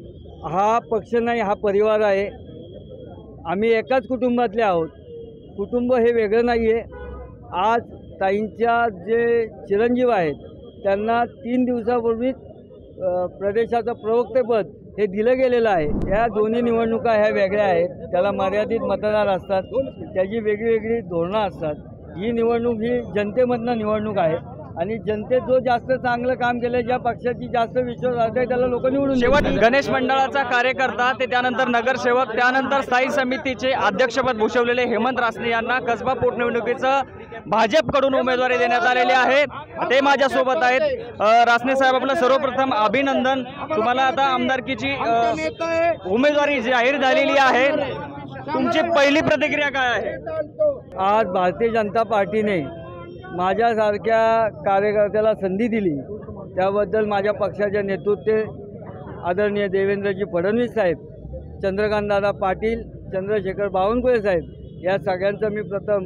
हा पक्ष नाही, हा परिवार आहे। आम्ही एकाच कुटुंबातले आहोत। कुटुंब हे वेगळं नाही आहे। आज ताईंच्या जे चिरंजीव आहेत त्यांना 3 दिवसापूर्वी प्रदेशाचं प्रवक्तेपद हे दिलं गेलेलं आहे। या दोन्ही निवडणुका ह्या वेगळ्या आहेत। त्याला मर्यादित मतदार असतात, त्याची वेगळी धोरणं असतात। ही निवडणूक ही जनतेमधनं निवडणूक आहे आणि जनतेत जो जास्त चांगलं काम केलं, ज्या पक्षाची जास्त विश्वास आहे त्याला लोक निवडून शेवट गणेश मंडळाचा कार्यकर्ता ते त्यानंतर नगरसेवक त्यानंतर स्थायी समितीचे अध्यक्षपद भूषवलेले हेमंत रासने यांना कसबा पोटनिवडणुकीचं भाजपकडून उमेदवारी देण्यात आलेली आहे। ते माझ्यासोबत आहेत। रासने साहेब, आपलं सर्वप्रथम अभिनंदन। तुम्हाला आता आमदारकीची उमेदवारी जाहीर झालेली आहे। तुमची पहिली प्रतिक्रिया काय आहे? आज भारतीय जनता पार्टीने माझ्यासारख्या कार्यकर्त्याला संधी दिली, त्याबद्दल माझ्या पक्षाचे नेतृत्व आदरणीय देवेंद्रजी फडणवीस साहेब, चंद्रकांतदादा पाटील, चंद्रशेखर बावनकुळे साहेब या सगळ्यांचं मी प्रथम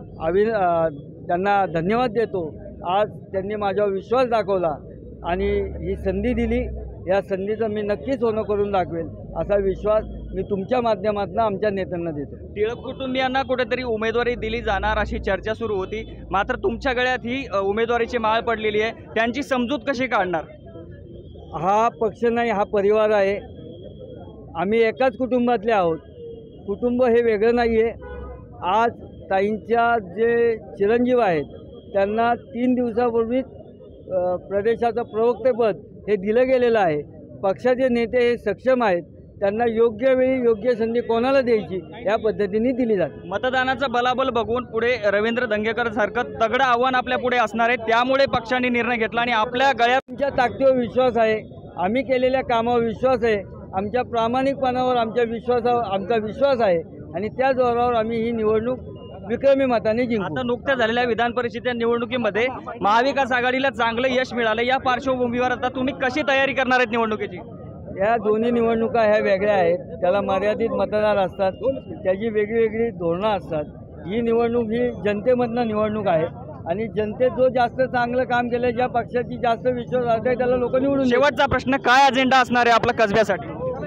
त्यांना धन्यवाद देतो। आज त्यांनी माझ्यावर विश्वास दाखवला आणि ही संधी दिली। या संधीचं मी नक्कीच सोनं करून दाखवेल असा विश्वास मी तुमच्या माध्यमातून आमच्या नेत्यांना देतो। टिळक कुटुंबियांना कुठेतरी उमेदवारी दिली जाणार अशी चर्चा सुरू होती, मात्र तुमच्या गळ्यात ही उमेदवारीची माळ पडलेली आहे। त्यांची समजूत कशी काढणार? हा पक्ष नाही, हा परिवार आहे। आम्ही एकाच कुटुंबातले आहोत। कुटुंब हे वेगळं नाही आहे। आज ताईंच्या जे चिरंजीव आहेत त्यांना 3 दिवसापूर्वी प्रदेशाचं प्रवक्तेपद हे दिलं गेलेलं आहे। पक्षाचे नेते हे सक्षम आहेत, त्यांना योग्य वेळी योग्य संधी कोणाला द्यायची या पद्धतीने दिली जाते। मतदानाचं बलाबल बघून पुढे रवींद्र दंगेकर सारखं तगडं आव्हान आपल्या पुढे असणार आहे, त्यामुळे पक्षाने निर्णय घेतला आणि आपल्या गळ्यात आमच्या ताकदीवर विश्वास आहे, आम्ही केलेल्या कामावर विश्वास आहे, आमच्या प्रामाणिकपणावर आमचा विश्वास आहे आणि त्या जोरावर आम्ही ही निवडणूक विक्रमी मताने जिंकू। आता नुकत्याच झालेल्या विधान परिषदेच्या निवडणुकीमध्ये महाविकास आघाडीला चांगलं यश मिळालं। या पार्श्वभूमीवर आता तुम्ही कशी तयारी करणार आहेत निवडणुकीची? या दोन्ही निवडणुका ह्या वेगळ्या आहेत। त्याला मर्यादित मतदार असतात, त्याची वेगळी धोरणं असतात। ही निवडणूक ही जनतेमधनं निवडणूक आहे आणि जनतेत जो जास्त चांगलं काम केलं, ज्या पक्षाची जास्त विश्वास आहे त्याला लोक निवडून। शेवटचा प्रश्न, काय अजेंडा असणार आहे आपल्या कसब्यासाठी?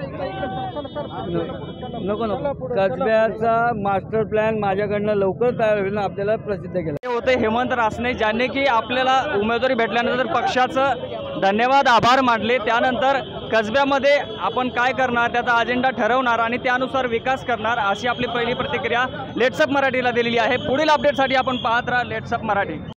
नको कसब्याचा मास्टर प्लॅन माझ्याकडनं लवकर तयार होईल, आपल्याला प्रसिद्ध केला। हे होते हेमंत रासने, ज्यांनी की आपल्याला उमेदवारी भेटल्यानंतर पक्षाचं धन्यवाद आभार मानले। त्यानंतर कसब्यामध्ये आपण काय करणार त्याचा अजेंडा ठरवणार आणि त्यानुसार विकास करणार अशी आपली पहिली प्रतिक्रिया लेट्सअप मराठीला दिलेली आहे। पुढील अपडेटसाठी आपण पाहत राहा लेट्सअप मराठी।